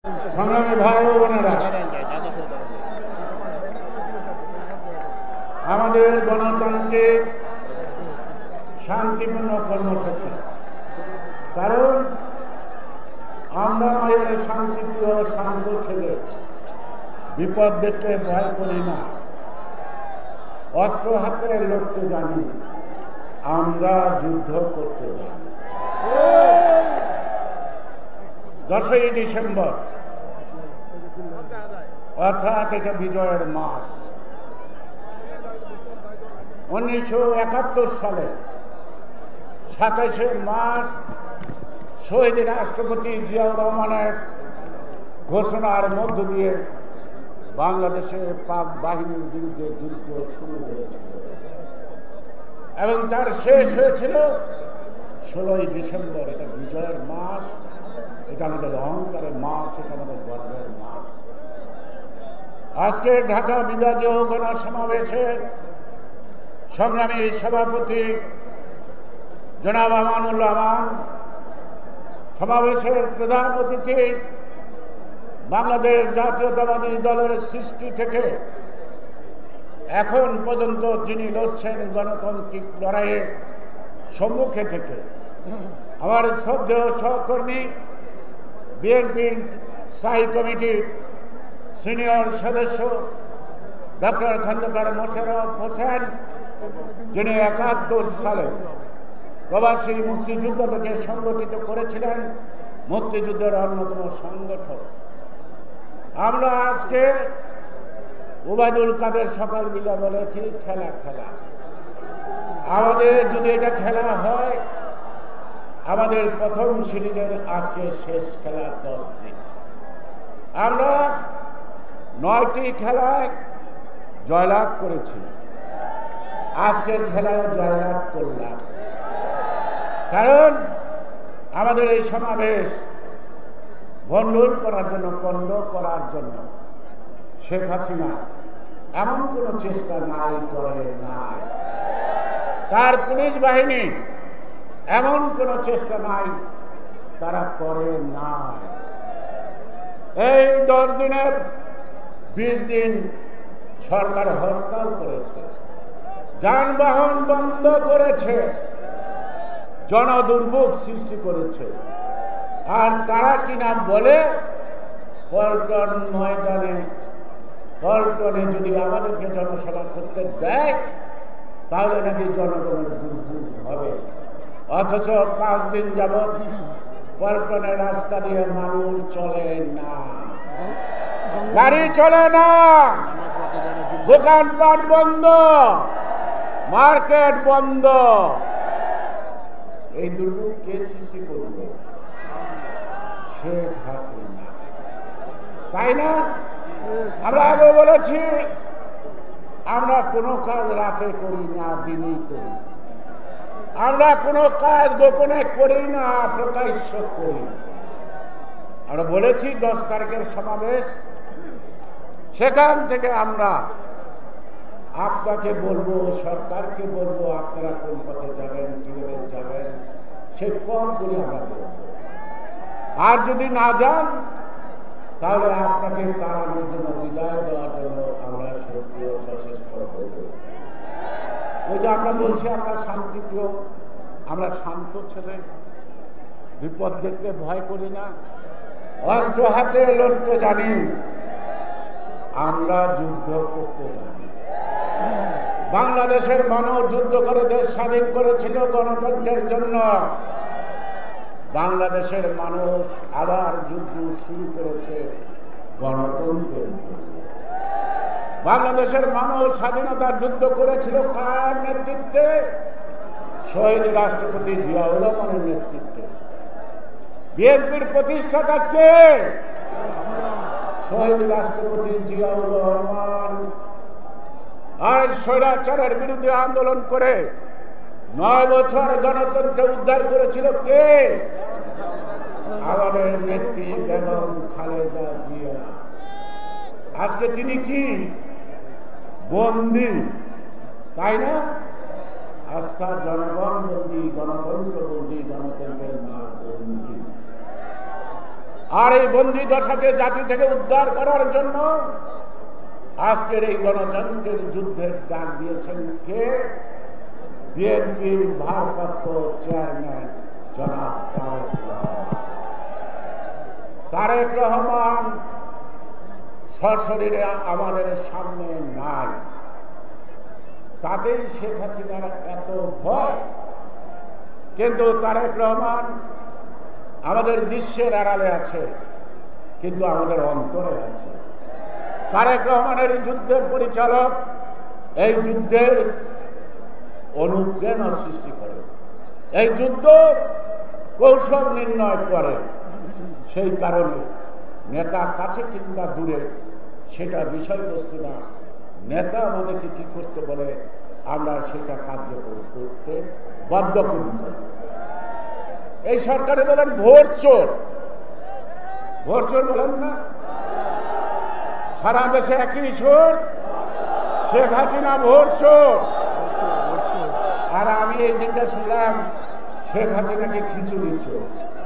সংগ্রামী ভাই ও বোনেরা, আমাদের গণতান্ত্রিক শান্তিপূর্ণ কর্মসূচি, কারণ আমরা মায়ের শান্তিপ্রিয় শান্ত ছেলে, বিপদ দেখতে ভয় করি না, অস্ত্র হাতে লড়তে জানি, আমরা যুদ্ধ করতে জানি। 10ই ডিসেম্বর অর্থাৎ এটা বিজয়ের মাস। 1971 সালে 27শে মার্চ শহীদ রাষ্ট্রপতি জিয়াউর রহমানের ঘোষণার মধ্য দিয়ে বাংলাদেশে পাক বাহিনীর বিরুদ্ধে যুদ্ধ শুরু হয়েছিল এবং তার শেষ হয়েছিল 16ই ডিসেম্বর। এটা বিজয়ের মাস, এটা আমাদের অহংকারের মাস, এটা আমাদের গর্বের মাস। আজকে ঢাকা বিভাগীয় গণসমাবেশে সংগ্রামী সভাপতি জনাব আমানুল আমান, সমাবেশের প্রধান অতিথি বাংলাদেশ জাতীয়তাবাদী দলের সৃষ্টি থেকে এখন পর্যন্ত যিনি লড়ছেন গণতান্ত্রিক লড়াইয়ের সম্মুখে থেকে, আমার শ্রদ্ধেয় সহকর্মী বিএনপির স্থায়ী কমিটির সিনিয়র সদস্য ডক্টর খন্দকার মোশাররফ হোসেন, যিনি 71 সালে প্রবাসী মুক্তিযোদ্ধাদেরকে সংগঠিত করেছিলেন, মুক্তিযুদ্ধের অন্যতম সংগঠক। আমরা আজকে ওবায়দুল কাদের সকালবেলা বলেছি খেলা খেলা, আমাদের যদি এটা খেলা হয়, আমাদের প্রথম সিরিজের আজকে শেষ খেলা 10 দিন। আমরা 9টি খেলায় জয়লাভ করেছি, আজকের খেলায় জয়লাভ করলাম। কারণ আমাদের এই সমাবেশ ভণ্ডুল করার জন্য, পণ্ড করার জন্য শেখ হাসিনা এমন কোনো চেষ্টা নাই, করে নাই। তার পুলিশ বাহিনী এমন কোনো চেষ্টা নাই, তারা করে নাই। এই 10 দিনের 20 দিন সরকার হরতাল করেছে, যানবাহন বন্ধ করেছে, জনদুর্ভোগ সৃষ্টি করেছে। আর তারা কিনা বলে পল্টন ময়দানে, পল্টনে যদি আমাদেরকে জনসভা করতে দেয় তাহলে নাকি জনগণের দুর্ভোগ হবে। অথচ 5 দিন যাবৎ পল্টনের রাস্তা দিয়ে মানুষ চলে না, গাড়ি চলে না, দোকানপাট বন্ধ, মার্কেট বন্ধ। এই দুর্ভোগ কে সৃষ্টি করলো? শেখ হাসিনা, তাই না? আমরা আগে বলেছি, আমরা কোনো কাজ রাতে করি না, দিনেই করি। আমরা কোনো কাজ গোপনে করি না, প্রকাশ্য করি। আমরা বলেছি 10 তারিখের সমাবেশ, সেখান থেকে আমরা আপনাকে বলবো, সরকারকে বলবো, আপনারা কোন পথে যাবেন, কিভাবে যাবেন, সেই পথগুলি আমরা বলবো। আর যদি না যান তাহলে আপনাকে তাড়ানোর জন্য, বিদায় দেওয়ার জন্য আমরা সক্রিয় সচেষ্ট হব। ওই যে আমরা বলছি আমরা শান্তিপ্রিয়, আমরা শান্ত ছেলে, বিপদ দেখতে ভয় করি না, অস্ত্র হাতে লড়তে জানি, আমরা যুদ্ধ করতে জানি। বাংলাদেশের মানুষ যুদ্ধ করে দেশ স্বাধীন করেছিল গণতন্ত্রের জন্য। বাংলাদেশের মানুষ আবার যুদ্ধ শুরু করেছে গণতন্ত্রের জন্য। বাংলাদেশের মানুষ স্বাধীনতার যুদ্ধ করেছিল কার নেতৃত্বে? শহীদ রাষ্ট্রপতি জিয়াউর রহমানের নেতৃত্বে। বিএনপির প্রতিষ্ঠাতা কে? শহীদ রাষ্ট্রপতি জিয়াউর রহমান। আর স্বৈরাচারের বিরুদ্ধে আন্দোলন করে 9 বছর গণতন্ত্র উদ্ধার করেছিল কে? আমাদের নেত্রী বেগম খালেদা জিয়া। আজকে তিনি কি বন্দী, তাই না? আস্থা জনগণ বন্দী, গণতন্ত্র বন্দী, গণতন্ত্রের মা বন্দী। আর এই বন্দী দশাকে জাতি থেকে উদ্ধার করার জন্য আজকের এই গণতন্ত্রের যুদ্ধের ডাক দিয়েছেন কে? বিএনপির ভারপ্রাপ্ত চেয়ারম্যান জনাব তারেক রহমান। তারেক রহমান সশরীরে আমাদের সামনে নাই, তাতেই শেখ হাসিনার এত ভয়। কিন্তু তারেক রহমান আমাদের দৃশ্যের আড়ালে আছে, কিন্তু আমাদের অন্তরে আছে। তারেক রহমানের যুদ্ধের পরিচালক, এই যুদ্ধের অনুপ্রেরণা সৃষ্টি করে, এই যুদ্ধ কৌশল নির্ণয় করে। সেই কারণে নেতা কাছে কিংবা দূরে সেটা বিষয়বস্তু না, নেতা আমাদেরকে কি করতে বলে আমরা সেটা কার্যকর করতে বাধ্য করি। এই সরকারে বলেন ভোট চোর, ভোট চোর বলেন না? সারা দেশে একই সুর, শেখ হাসিনা ভোট চোর। আর আমি এই দিনটা শুনলাম শেখ হাসিনাকে খিচুড়ি চোর।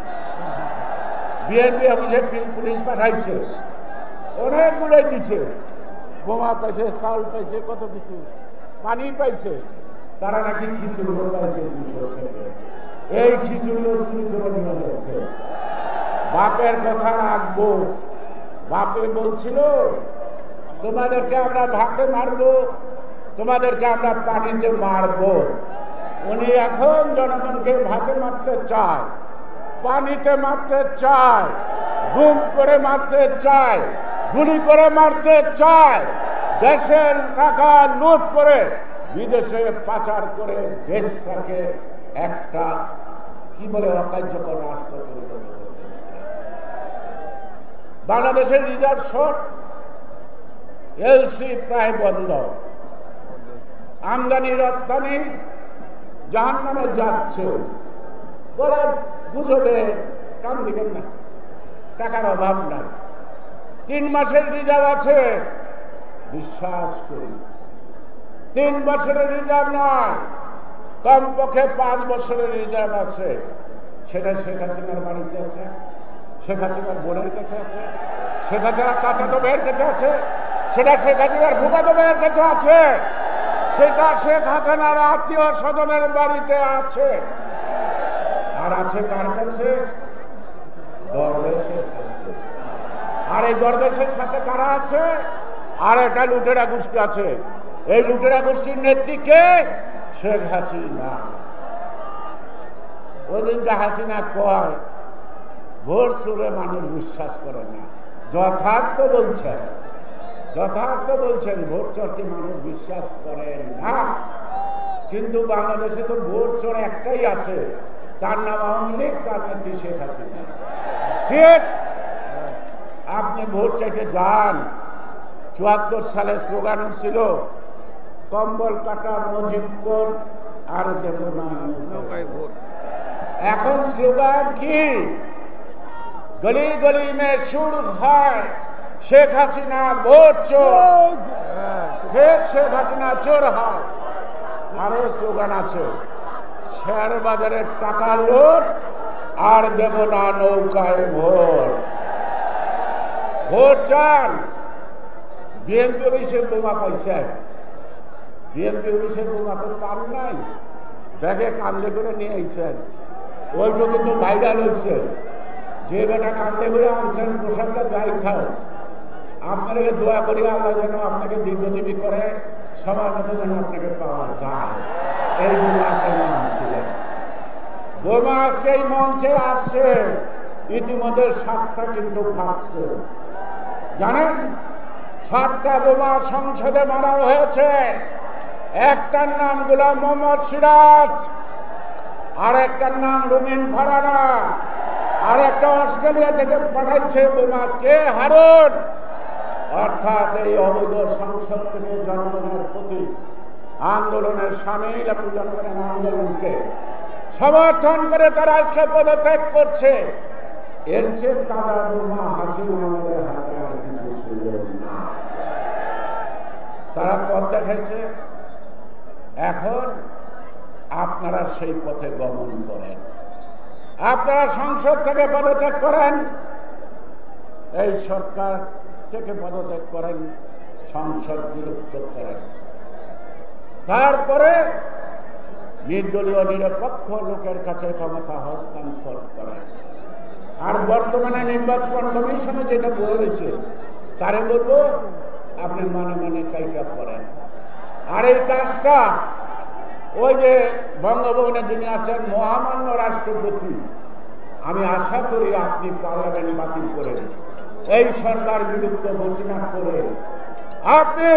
বিএনপি অফিসে পুলিশ পাঠাইছে, অনেকগুলোই দিচ্ছে, বোমা পাইছে, চাউল পাইছে, কত কিছু, পানি পাইছে। তারা নাকি খিচুড়িও পাইছে 200 থেকে। এই খিচুড়িও চুরি করে নিয়ে গেছে। বাপের কথা রাখবো। বাপে বলছিল তোমাদেরকে আমরা ভাতে মারবো, তোমাদেরকে আমরা পানিতে মারবো। উনি এখন জনগণকে ভাতে মারতে চায়, পানিতে মারতে চায়, গুম করে মারতে চায়, গুলি করে মারতে চায়, দেশের টাকা লুট করে বিদেশে পাচার করে দেশটাকে একটা কি বলে অকার্যকর রাষ্ট্র পরিণত করতে চায়। বাংলাদেশের রিজার্ভ শর্ট, এলসি প্রায় বন্ধ, আমদানি রপ্তানি জাহান্নামে যাচ্ছে বলে গুজবে কান দিবেন না, টাকার অভাব নাই। 3 মাসের রিজার্ভ আছে, বিশ্বাস করি 3 বছরের রিজার্ভ নয়, কমপক্ষে 5 বছরের রিজার্ভ আছে। সেটা শেখ হাসিনার বাড়িতে আছে, শেখ হাসিনার বোনের কাছে আছে, শেখ হাসিনার চাচাতো ভাইয়ের কাছে আছে, সেটা শেখ হাসিনার ফুফাতো ভাইয়ের কাছে আছে, সেটা শেখ হাসিনার আত্মীয় স্বজনের বাড়িতে আছে। আর আছে কার কাছে? দরবেশের কাছে। আর এই দরবেশের সাথে কারা আছে? আর একটা লুটেরা গোষ্ঠী আছে। এই লুটেরা গোষ্ঠীর নেত্রীকে শেখ হাসিনা। ওদিনকে হাসিনা কয় ভোট চোরে মানুষ বিশ্বাস করে না। যথার্থ বলছেন, যথার্থ বলছেন, ভোট চোরকে মানুষ বিশ্বাস করে না। কিন্তু বাংলাদেশে তো ভোট চোর একটাই আছে, তার নাম আওয়ামী লীগ, তার নেত্রী শেখ হাসিনা। ঠিক, আপনি ভোট চাইতে যান। 74 সালে স্লোগান ছিল কম্বল কাটা মুজিবপুর আর দেব না ভোট। এখন স্লোগান কি? গলি গলি মে সুর হয় শেখ হাসিনা ভোট চোর, শেখ হাসিনা চোর হয়। আরো স্লোগান আছে শেয়ার বাজারের টাকা লুট আর দেব না নৌকায় ভোট। ভোট চান? বিএনপি অফিসের বোমা পাইছেন, বিএনপি অফিসের বোমা তো পান নাই, ব্যাগে কান্দে করে নিয়ে আইছেন। ওইটুকু তো ভাইরাল হয়েছে, যে বেটা কান্দে করে আনছেন পোশাকটা যাই খাও। আপনাকে দোয়া করি আল্লাহ যেন আপনাকে দীর্ঘজীবী করে, সময় মতো যেন আপনাকে পাওয়া যায়। এই বোমাকে নাম ছিলেন। বোমা আজকে এই মঞ্চে আসছে, ইতিমধ্যে 7টা কিন্তু ফাটছে। জানেন 7টা বোমা সংসদে মারা হয়েছে। একটার নাম গোলাম মোহাম্মদ সিরাজ, আর একটার নাম রুমিন ফারানা, আর একটা অস্ট্রেলিয়া থেকে পাঠাইছে বোমা কে? হারুন। অর্থাৎ এই অবৈধ সংসদ থেকে জনগণের প্রতি আন্দোলনের সামিল এবং জনগণের আন্দোলনকে সমর্থন করে তারা আজকে পদত্যাগ করছে। এর চেয়ে তাজা বোমা হাসিনা আমাদের হাতে আর কিছু ছিল না। তারা পথ দেখাইছে, এখন আপনারা সেই পথে গমন করেন। আপনারা সংসদ থেকে পদত্যাগ করেন, এই সরকার থেকে পদত্যাগ করেন, সংসদ বিলুপ্ত করেন, তারপরে নির্দলীয় নিরপেক্ষ লোকের কাছে ক্ষমতা হস্তান্তর করেন। আর বর্তমানে নির্বাচন কমিশনে যেটা বলেছে তারে বলবো আপনি মনে মনে কাইটা করেন। আর এই কাজটা ওই যে বঙ্গভবনে যিনি আছেন মহামান্য রাষ্ট্রপতি, আমি আশা করি আপনি পার্লামেন্ট বাতিল করে এই সরকার বিলুপ্ত ঘোষণা করে আপনি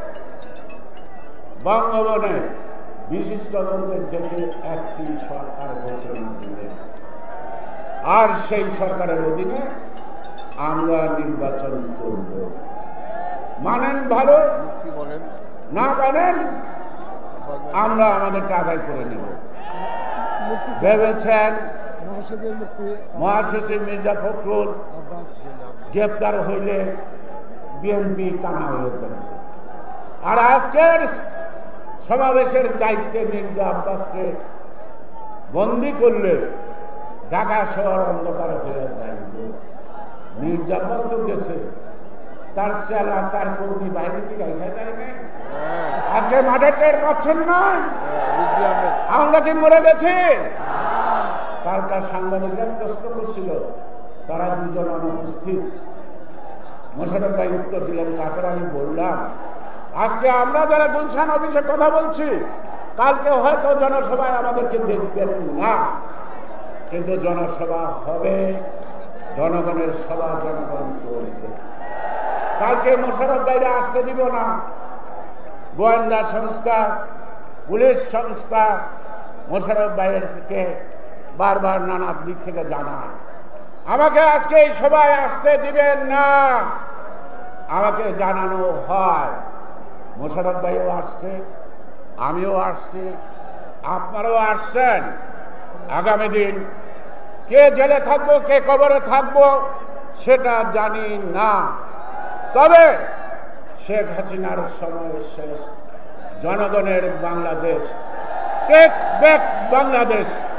বঙ্গভবনে বিশিষ্টজনদের ডেকে একটি সরকার ঘোষণা দিলেন। আর সেই সরকারের অধীনে আমরা নির্বাচন করব। মানেন ভালো, না মানেন আমরা আমাদের টাকায় করে নেব। ভেবেছেন মহাসচিব মির্জা ফখরুল গ্রেপ্তার হইলে বিএনপি কানা হয়ে যাবে। আর আজকের সমাবেশের দায়িত্বে মির্জা আব্বাসকে বন্দি করলে ঢাকা শহর অন্ধকার হয়ে যায়। মির্জা আব্বাস তো গেছে, তার চেলা তার কর্মী বাহিনীকে রেখা যায় না। আজকে মাঠে টের পাচ্ছেন না আমরা কি মরে গেছি? কালকা সাংবাদিকরা প্রশ্ন করছিল, তারা দুজন অনুপস্থিত। মোশাররফ ভাই উত্তর দিলেন, তারপরে আমি বললাম আজকে আমরা যারা গুলশান অফিসে কথা বলছি, কালকে হয়তো জনসভায় আমাদেরকে দেখবেন না, কিন্তু জনসভা হবে, জনগণের সভা জনগণ করবে। কালকে মোশাররফ ভাইরা আসতে দিব না। গোয়েন্দা সংস্থা, পুলিশ সংস্থা মোশাররফ ভাইয়ের থেকে বারবার নানা দিক থেকে জানায় আমাকে আজকে এই সভায় আসতে দিবেন না। আমাকে জানানো হয় মোশাররফ ভাইও আসছে, আমিও আসছি, আপনারাও আসছেন। আগামী দিন কে জেলে থাকবো, কে কবরে থাকবো সেটা জানি না, তবে শেখ হাসিনার সময় শেষ। জনগণের বাংলাদেশ, টেক ব্যাক বাংলাদেশ।